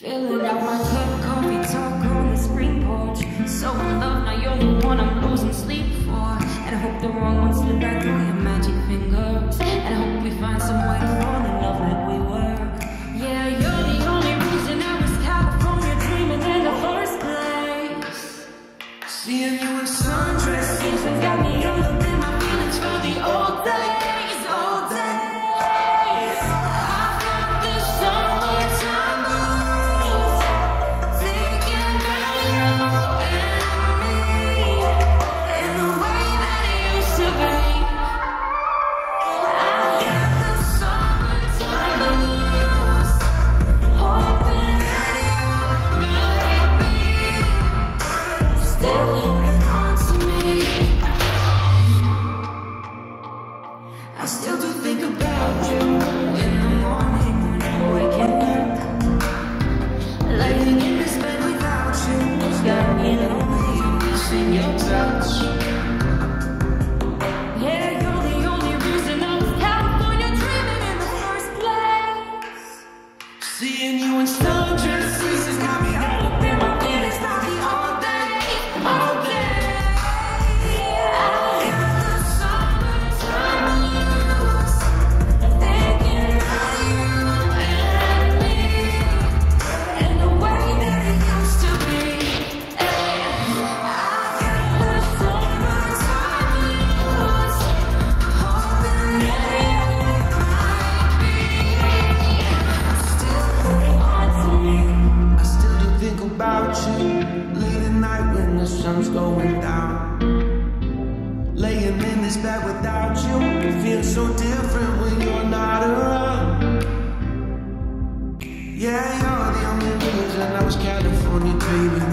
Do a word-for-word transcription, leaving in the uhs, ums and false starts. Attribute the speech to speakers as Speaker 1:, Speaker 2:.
Speaker 1: Filling up my cup, coffee talk on the spring porch. So in love, now you're the one I'm losing sleep for. And I hope the wrong ones slip back through your magic fingers. And I hope we find some way to fall in love like we were. Yeah, you're the only reason I was California dreaming in the first place. Seeing you in sundresses and got me all up in my feelings for the old days, old days. I've got this summertime blues, thinking about you and me, in the way that it used to be. I've got the summertime blues, hoping that you might be still holding on to me. I still do think about you in the morning when I'm waking up. Laying in this bed without you has got me lonely and missing your touch. Yeah, you're the only reason I was California dreaming in the first place. Seeing you in sundresses has got me all up in my feelings for the all day, all day. I got the summertime blues, thinking about you and me, in the way that it used to be. I got the summertime blues, hoping that you might be still holding on to me. I still do think about you late at night when the sun's going down. Laying in this bed without you, it feels so different when you're not around. Yeah, you're the only reason I was California dreaming